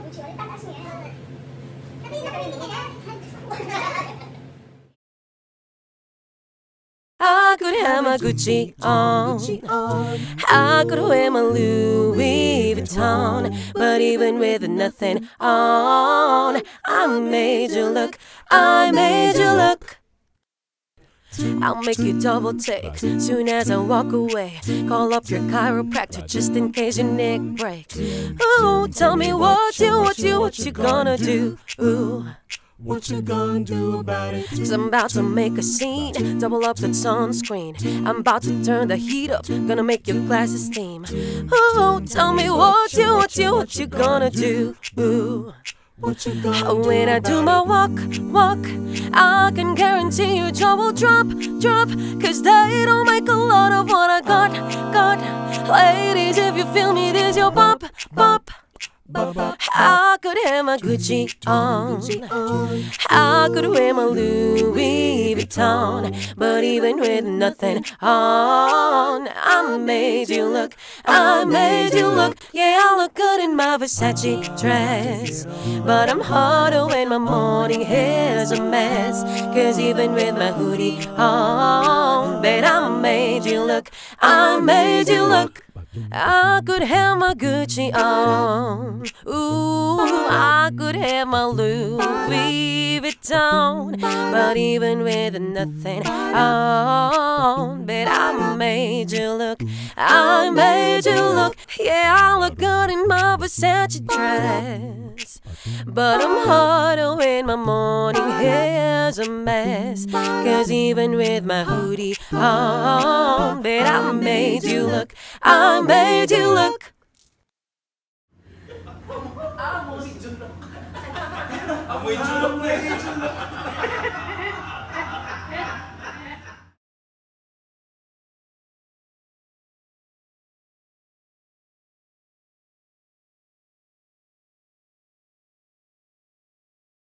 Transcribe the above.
I could have my Gucci on, I could wear my Louis Vuitton, but even with nothing on, I made you look, I made you look. I'll make you double take soon as I walk away. Call up your chiropractor just in case your neck breaks. Ooh, tell me what you gonna do? Ooh, what you gonna do about it? 'Cause I'm about to make a scene, double up the sunscreen. I'm about to turn the heat up, gonna make your glasses steam. Ooh, tell me what you gonna do? Ooh, what you gonna do? When I do my walk, I can guarantee your jaw will drop. 'Cause they don't make a lot of what I got. Ladies, if you feel me, this your bop. I could have my Gucci on, I could wear my Louis Vuitton, but even with nothing on, I made you look, I made you look. Yeah, I look good in my Versace dress, but I'm harder when my morning hair's a mess. 'Cause even with my hoodie on, bet I made you look, I made you look. I could have my Gucci on, ooh, I could have my Louis Vuitton, but even with nothing on, bet I made you look, I made you look. Yeah, I look good in my Versace dress, but I'm harder when my morning hair's a mess. 'Cause even with my hoodie on, bet I made you look, I made you look. Amoy julok. Amoy julok.